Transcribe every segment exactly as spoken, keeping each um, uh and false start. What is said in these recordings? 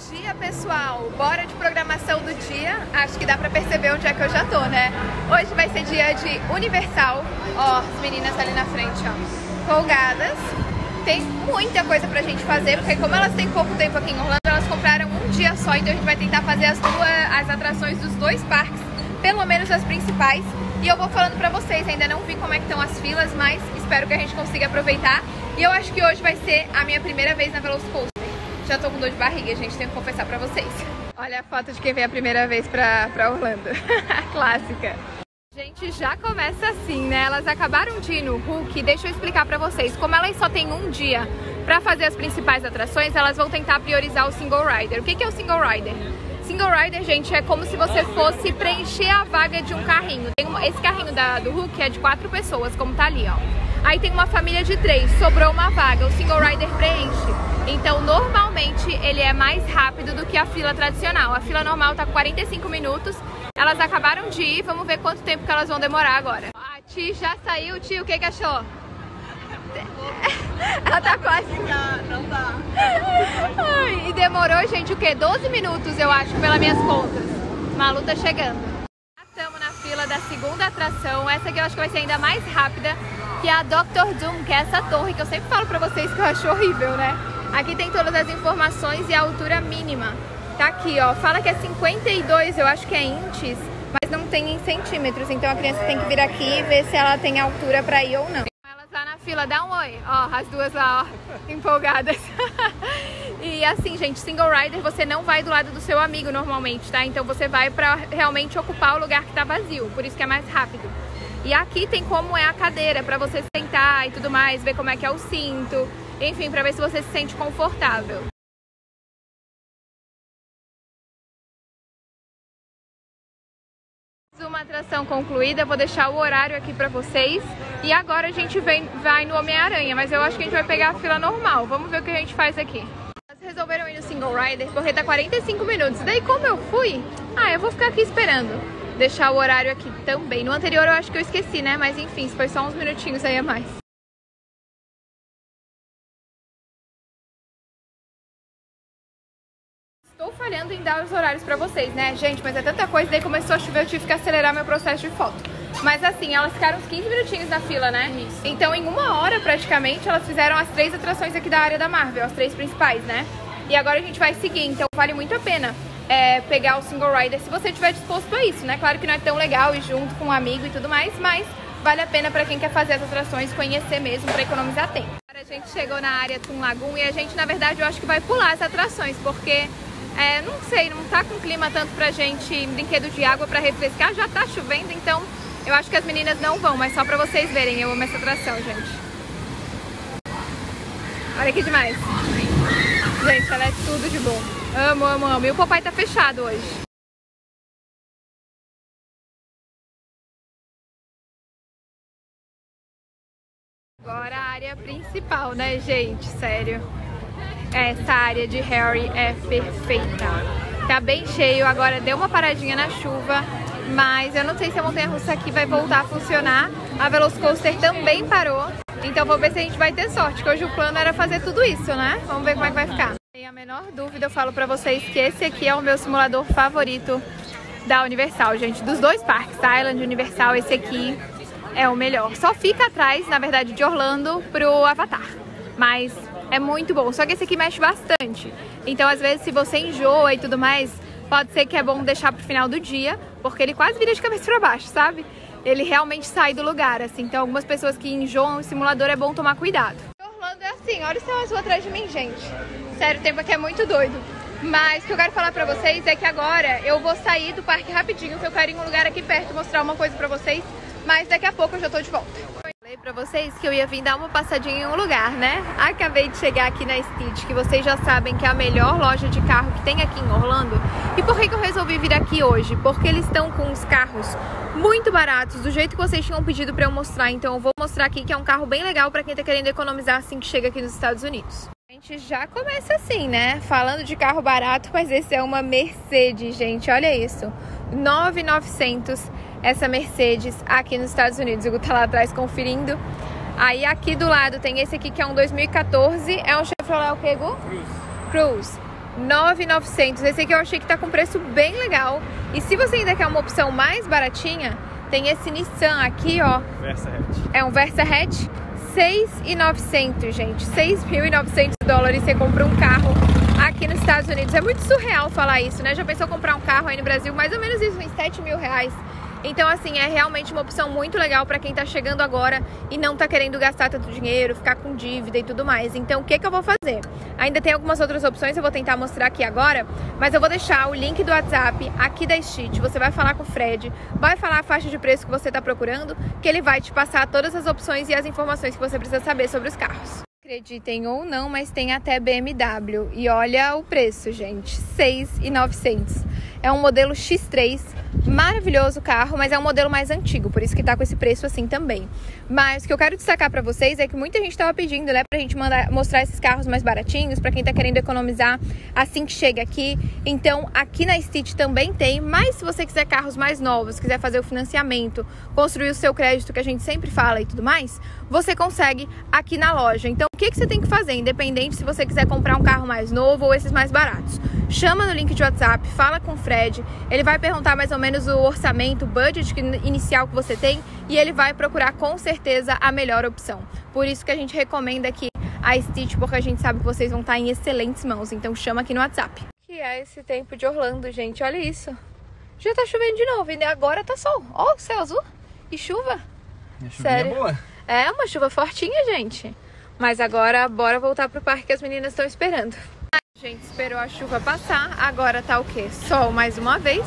dia, pessoal! Bora de programação do dia. Acho que dá pra perceber onde é que eu já tô, né? Hoje vai ser dia de Universal. Ó, as meninas ali na frente, ó, folgadas. Tem muita coisa pra gente fazer, porque como elas têm pouco tempo aqui em Orlando, elas compraram um dia só, então a gente vai tentar fazer as duas, as atrações dos dois parques, pelo menos as principais. E eu vou falando pra vocês, ainda não vi como é que estão as filas, mas espero que a gente consiga aproveitar. E eu acho que hoje vai ser a minha primeira vez na Velocicoaster. Já tô com dor de barriga, gente, tenho que confessar pra vocês. Olha a foto de quem veio a primeira vez pra, pra Orlando. Clássica. Gente, já começa assim, né? Elas acabaram de ir no Hulk. Deixa eu explicar pra vocês. Como elas só têm um dia pra fazer as principais atrações, elas vão tentar priorizar o Single Rider. O que que é o Single Rider? Single Rider, gente, é como se você fosse preencher a vaga de um carrinho. Tem uma, esse carrinho da, do Hulk é de quatro pessoas, como tá ali, ó. Aí tem uma família de três, sobrou uma vaga, o Single Rider preenche. Então, normalmente, ele é mais rápido do que a fila tradicional. A fila normal tá com quarenta e cinco minutos. Elas acabaram de ir, vamos ver quanto tempo que elas vão demorar agora. A Ti já saiu, Ti, o que que achou? Ela tá quase... Não dá. Ai, e demorou, gente, o quê? doze minutos, eu acho, pelas minhas contas. Malu tá chegando. Já estamos na fila da segunda atração. Essa aqui eu acho que vai ser ainda mais rápida, que é a doutor Doom, que é essa torre que eu sempre falo pra vocês que eu acho horrível, né? Aqui tem todas as informações e a altura mínima. Tá aqui, ó. Fala que é cinquenta e dois, eu acho que é inches, mas não tem em centímetros. Então a criança tem que vir aqui e ver se ela tem altura pra ir ou não. Elas lá na fila, dá um oi. Ó, as duas lá, ó, empolgadas. E assim, gente, Single Rider você não vai do lado do seu amigo normalmente, tá? Então você vai pra realmente ocupar o lugar que tá vazio. Por isso que é mais rápido. E aqui tem como é a cadeira, pra você sentar e tudo mais, ver como é que é o cinto. Enfim, pra ver se você se sente confortável. Uma atração concluída, vou deixar o horário aqui pra vocês. E agora a gente vem, vai no Homem-Aranha, mas eu acho que a gente vai pegar a fila normal. Vamos ver o que a gente faz aqui. Elas resolveram ir no Single Rider porque tá quarenta e cinco minutos. Daí como eu fui, ah, eu vou ficar aqui esperando. Deixar o horário aqui também. No anterior eu acho que eu esqueci, né? Mas enfim, foi só uns minutinhos aí a mais. Estou falhando em dar os horários pra vocês, né, gente? Mas é tanta coisa, daí começou a chover, eu tive que acelerar meu processo de foto. Mas assim, elas ficaram uns quinze minutinhos na fila, né? Isso. Então em uma hora, praticamente, elas fizeram as três atrações aqui da área da Marvel, as três principais, né? E agora a gente vai seguir, então vale muito a pena é, pegar o Single Rider se você estiver disposto a isso, né? Claro que não é tão legal ir junto com um amigo e tudo mais, mas vale a pena pra quem quer fazer as atrações, conhecer mesmo, pra economizar tempo. Agora a gente chegou na área Toon Lagoon e a gente, na verdade, eu acho que vai pular as atrações, porque... É, não sei, não tá com clima tanto pra gente, brinquedo de água pra refrescar, já tá chovendo, então eu acho que as meninas não vão, mas só pra vocês verem, eu amo essa atração, gente. Olha que demais. Gente, ela é tudo de bom. Amo, amo, amo. E o Popeye tá fechado hoje. Agora a área principal, né, gente? Sério. Essa área de Harry é perfeita. Tá bem cheio, agora deu uma paradinha na chuva, mas eu não sei se a montanha-russa aqui vai voltar a funcionar. A Velocicoaster também parou, então vou ver se a gente vai ter sorte, que hoje o plano era fazer tudo isso, né? Vamos ver como é que vai ficar. Sem a menor dúvida, eu falo pra vocês que esse aqui é o meu simulador favorito da Universal, gente. Dos dois parques, tá? Island Universal, esse aqui é o melhor. Só fica atrás, na verdade, de Orlando pro Avatar, mas... é muito bom, só que esse aqui mexe bastante. Então, às vezes, se você enjoa e tudo mais, pode ser que é bom deixar pro final do dia, porque ele quase vira de cabeça pra baixo, sabe? Ele realmente sai do lugar, assim. Então, algumas pessoas que enjoam o simulador é bom tomar cuidado. Orlando é assim, olha o céu azul atrás de mim, gente. Sério, o tempo aqui é muito doido. Mas o que eu quero falar pra vocês é que agora eu vou sair do parque rapidinho, que eu quero ir em um lugar aqui perto mostrar uma coisa pra vocês. Mas daqui a pouco eu já tô de volta. Falei pra vocês que eu ia vir dar uma passadinha em um lugar, né? Acabei de chegar aqui na Stitch, que vocês já sabem que é a melhor loja de carro que tem aqui em Orlando. E por que que eu resolvi vir aqui hoje? Porque eles estão com uns carros muito baratos, do jeito que vocês tinham pedido pra eu mostrar. Então eu vou mostrar aqui que é um carro bem legal pra quem tá querendo economizar assim que chega aqui nos Estados Unidos. A gente já começa assim, né? Falando de carro barato, mas esse é uma Mercedes, gente. Olha isso. nove mil e novecentos essa Mercedes aqui nos Estados Unidos. O Hugo tá lá atrás conferindo. Aí aqui do lado tem esse aqui que é um dois mil e quatorze. É um Chevrolet o que, Hugo? Cruz. Cruz. nove mil e novecentos. Esse aqui eu achei que tá com preço bem legal. E se você ainda quer uma opção mais baratinha, tem esse Nissan aqui, ó. Versa Hatch. É um Versa Hatch, seis mil e novecentos, gente. seis mil e novecentos dólares você compra um carro aqui nos Estados Unidos. É muito surreal falar isso, né? Já pensou comprar um carro aí no Brasil? Mais ou menos isso, uns sete mil reais. Então, assim, é realmente uma opção muito legal para quem tá chegando agora e não tá querendo gastar tanto dinheiro, ficar com dívida e tudo mais. Então, o que que eu vou fazer? Ainda tem algumas outras opções, eu vou tentar mostrar aqui agora, mas eu vou deixar o link do WhatsApp aqui da Stitch. Você vai falar com o Fred, vai falar a faixa de preço que você tá procurando, que ele vai te passar todas as opções e as informações que você precisa saber sobre os carros. Acreditem ou não, mas tem até B M W. E olha o preço, gente, seis mil e novecentos. É um modelo X três, maravilhoso carro, mas é um modelo mais antigo, por isso que tá com esse preço assim também. Mas o que eu quero destacar pra vocês é que muita gente tava pedindo, né, pra gente mandar, mostrar esses carros mais baratinhos, pra quem tá querendo economizar assim que chega aqui. Então, aqui na Stitch também tem, mas se você quiser carros mais novos, quiser fazer o financiamento, construir o seu crédito, que a gente sempre fala e tudo mais, você consegue aqui na loja. Então, o que que você tem que fazer, independente se você quiser comprar um carro mais novo ou esses mais baratos? Chama no link de WhatsApp, fala com o Fred, ele vai perguntar mais ou menos o orçamento, o budget inicial que você tem e ele vai procurar com certeza a melhor opção. Por isso que a gente recomenda aqui a Stitch, porque a gente sabe que vocês vão estar em excelentes mãos, então chama aqui no WhatsApp. Que é esse tempo de Orlando, gente, olha isso. Já tá chovendo de novo e agora tá sol. Ó, o céu azul e chuva. Sério. Boa. É uma chuva fortinha, gente. Mas agora bora voltar pro parque que as meninas estão esperando. A gente esperou a chuva passar, agora tá o quê? Sol mais uma vez.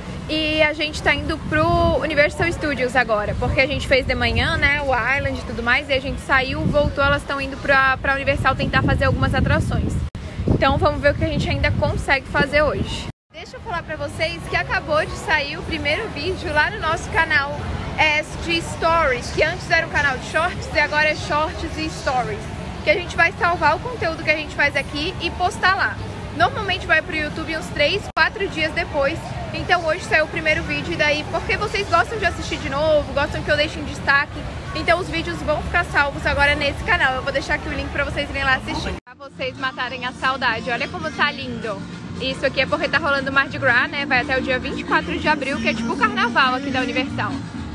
E a gente tá indo pro Universal Studios agora, porque a gente fez de manhã, né, o Island e tudo mais, e a gente saiu, voltou, elas estão indo pra, pra Universal tentar fazer algumas atrações. Então vamos ver o que a gente ainda consegue fazer hoje. Deixa eu falar pra vocês que acabou de sair o primeiro vídeo lá no nosso canal é, de Stories, que antes era um canal de Shorts e agora é Shorts e Stories. Que a gente vai salvar o conteúdo que a gente faz aqui e postar lá. Normalmente vai pro YouTube uns três, quatro dias depois. Então hoje saiu o primeiro vídeo e daí, porque vocês gostam de assistir de novo, gostam que eu deixe em destaque, então os vídeos vão ficar salvos agora nesse canal. Eu vou deixar aqui o link pra vocês irem lá assistir. Pra vocês matarem a saudade, olha como tá lindo. Isso aqui é porque tá rolando o Mardi Gras, né? Vai até o dia vinte e quatro de abril, que é tipo o carnaval aqui da Universal.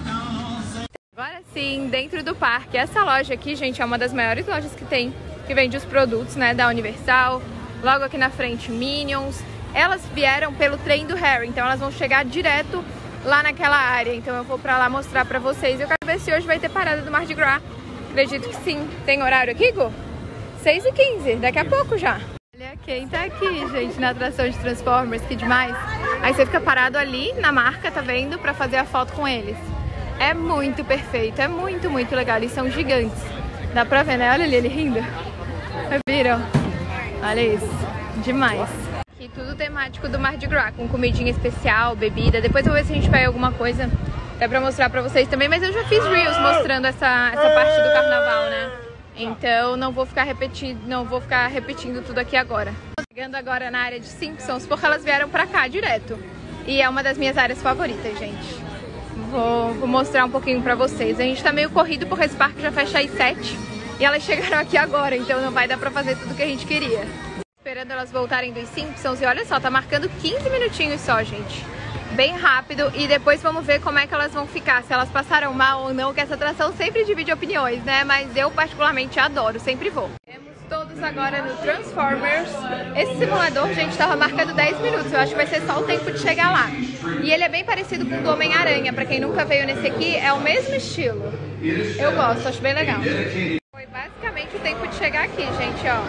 Agora sim, dentro do parque, essa loja aqui, gente, é uma das maiores lojas que tem, que vende os produtos, né, da Universal. Logo aqui na frente, Minions. Elas vieram pelo trem do Harry, então elas vão chegar direto lá naquela área. Então eu vou pra lá mostrar pra vocês. Eu quero ver se hoje vai ter parada do Mardi Gras. Acredito que sim. Tem horário aqui, Gu? seis e quinze, daqui a pouco já. Olha quem tá aqui, gente, na atração de Transformers, que demais. Aí você fica parado ali na marca, tá vendo? Pra fazer a foto com eles. É muito perfeito, é muito, muito legal. Eles são gigantes. Dá pra ver, né? Olha ali, ele rindo. Viram? Olha isso. Demais. Aqui tudo temático do Mardi Gras, com comidinha especial, bebida. Depois eu vou ver se a gente pega alguma coisa até pra mostrar pra vocês também. Mas eu já fiz Reels mostrando essa, essa parte do carnaval, né? Então não vou ficar repetindo, não vou ficar repetindo tudo aqui agora. Chegando agora na área de Simpsons, porque elas vieram pra cá direto. E é uma das minhas áreas favoritas, gente. Vou, vou mostrar um pouquinho pra vocês. A gente tá meio corrido porque esse parque já fecha às sete. E elas chegaram aqui agora, então não vai dar pra fazer tudo que a gente queria. Esperando elas voltarem dos Simpsons. E olha só, tá marcando quinze minutinhos só, gente. Bem rápido. E depois vamos ver como é que elas vão ficar. Se elas passaram mal ou não, que essa atração sempre divide opiniões, né? Mas eu particularmente adoro, sempre vou. Temos todos agora no Transformers. Esse simulador, gente, tava marcando dez minutos. Eu acho que vai ser só o tempo de chegar lá. E ele é bem parecido com o do Homem-Aranha. Pra quem nunca veio nesse aqui, é o mesmo estilo. Eu gosto, acho bem legal. Foi basicamente o tempo de chegar aqui, gente, ó.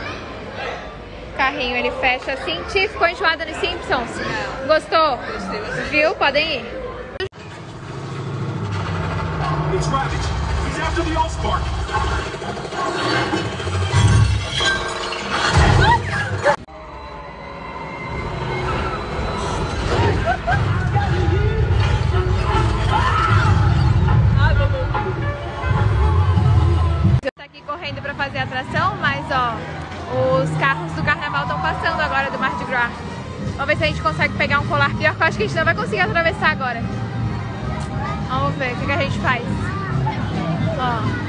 O carrinho, ele fecha assim. Tiff, ficou enjoada nos Simpsons? Gostou? Viu? Podem ir. It's Rabbit. He's after the Allspark. Tá aqui correndo pra fazer a atração, mas ó, os carros do carnaval estão passando agora do Mardi Gras. Vamos ver se a gente consegue pegar um colar pior, que eu acho que a gente não vai conseguir atravessar agora. Vamos ver o que, que a gente faz. Ó.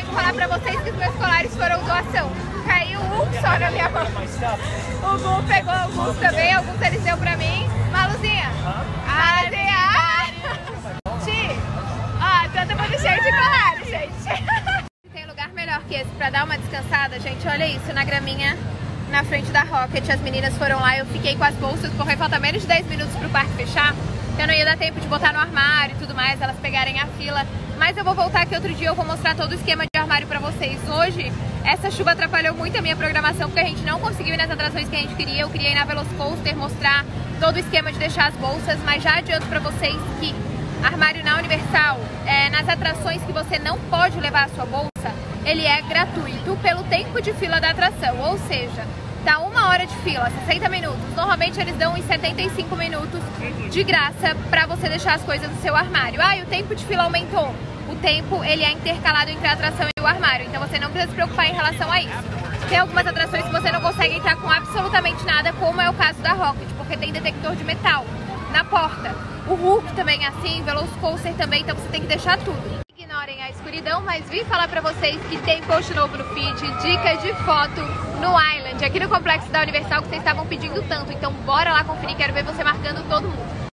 falar pra vocês que os meus colares foram doação. Caiu um só na minha mão. O Gu pegou alguns também, alguns eles deu pra mim. Maluzinha, Maluzinha! Ti, ó, todo mundo cheio de colares, gente. Tem lugar melhor que esse pra dar uma descansada, gente. Olha isso, na graminha, na frente da Rocket. As meninas foram lá, eu fiquei com as bolsas, porque falta menos de dez minutos pro parque fechar. Eu não ia dar tempo de botar no armário e tudo mais, elas pegarem a fila. Mas eu vou voltar aqui outro dia, eu vou mostrar todo o esquema de armário pra vocês. Hoje, essa chuva atrapalhou muito a minha programação, porque a gente não conseguiu ir nas atrações que a gente queria. Eu queria ir na Velocicoaster, mostrar todo o esquema de deixar as bolsas, mas já adianto pra vocês que armário na Universal, é, nas atrações que você não pode levar a sua bolsa, ele é gratuito pelo tempo de fila da atração, ou seja, tá uma hora de fila, sessenta minutos. Normalmente eles dão uns setenta e cinco minutos de graça pra você deixar as coisas no seu armário. Ah, e o tempo de fila aumentou. O tempo, ele é intercalado entre a atração e o armário, então você não precisa se preocupar em relação a isso. Tem algumas atrações que você não consegue entrar com absolutamente nada, como é o caso da Rocket, porque tem detector de metal na porta. O Hulk também é assim, Velocicoaster também, então você tem que deixar tudo. Ignorem a escuridão, mas vim falar pra vocês que tem post novo no feed, dicas de foto no Island, aqui no complexo da Universal, que vocês estavam pedindo tanto. Então bora lá conferir, quero ver você marcando todo mundo.